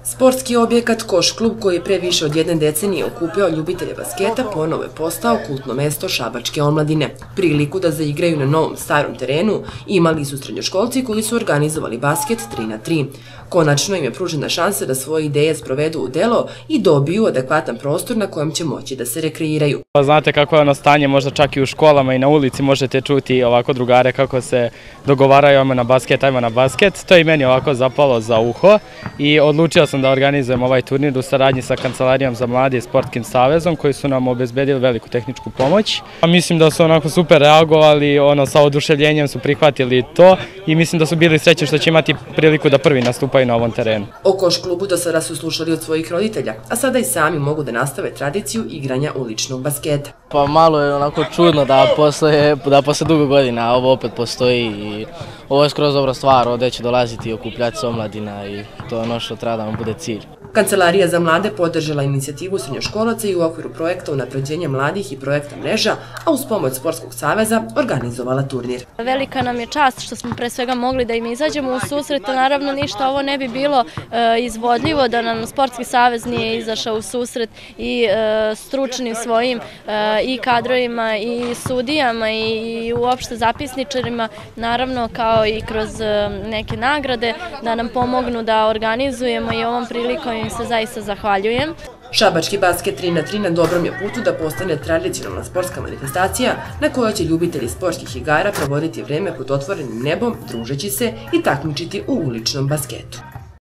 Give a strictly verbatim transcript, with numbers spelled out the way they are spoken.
Sportski objekat Koš klub, koji je pre više od jedne decenije okupljao ljubitelje basketa, ponovo je postao kultno mesto šabačke omladine. Priliku da zaigraju na novom starom terenu imali su srednjoškolci koji su organizovali basket tri na tri. Konačno im je pružena šansa da svoje ideje sprovedu u delo i dobiju adekvatan prostor na kojem će moći da se rekreiraju. Znate kako je ono stanje, možda čak i u školama i na ulici možete čuti ovako drugare kako se dogovaraju ajmo na basket, ajmo na basket. To je i meni ovako zapalo za uho i odlučio sam da organizujem ovaj turnir u saradnji sa Kancelarijom za mlade i Sportskim savezom, koji su nam obezbedili veliku tehničku pomoć. Mislim da su onako super reagovali, ono sa oduševljenjem su prihvatili to i mislim da su bili srećni što će imati priliku da prvi nastupaju na ovom terenu. O Koš klubu do sada su slušali od svojih roditelja, a sada i sami mogu da nastave tradiciju igranja uličnog basketa. Pa malo je onako čudno da posle, da posle dugo godina ovo opet postoji i ovo je skroz dobra stvar, ovdje će dolaziti i okupljati se omladina i to je ono što treba da nam bude cilj. Kancelarija za mlade podržala inicijativu srednjoškolaca i u okviru projekta unapređenja mladih i projekta mreža, a uz pomoć Sportskog saveza organizovala turnir. Velika nam je čast što smo pre svega mogli da im izađemo u susret, naravno ništa ovo ne bi bilo izvodljivo da nam Sportski savez nije izašao u susret i stručnim svojim i kadrovima i sudijama i uopšte zapisničarima, naravno kao i kroz neke nagrade da nam pomognu da organizujemo i ovom prilikom im se zaista zahvaljujem. Šabački basket tri na tri na dobrom je putu da postane tradicionalna sportska manifestacija na kojoj će ljubitelji sportskih igara provoditi vreme pod otvorenim nebom, družeći se i takmičiti u uličnom basketu.